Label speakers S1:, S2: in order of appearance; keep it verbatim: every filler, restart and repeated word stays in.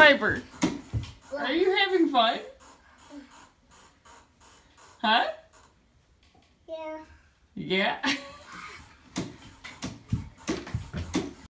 S1: Piper, are you having fun? Huh?
S2: Yeah.
S1: Yeah?